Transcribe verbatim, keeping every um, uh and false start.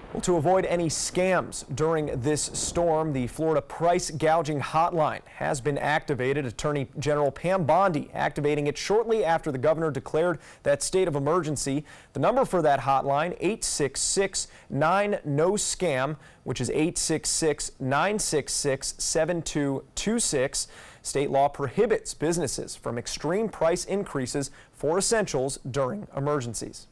Well, to avoid any scams during this storm, the Florida Price Gouging Hotline has been activated. Attorney General Pam Bondi activating it shortly after the governor declared that state of emergency. The number for that hotline, eight six six nine no scam, which is eight six six nine six six seven two two six. State law prohibits businesses from extreme price increases for essentials during emergencies.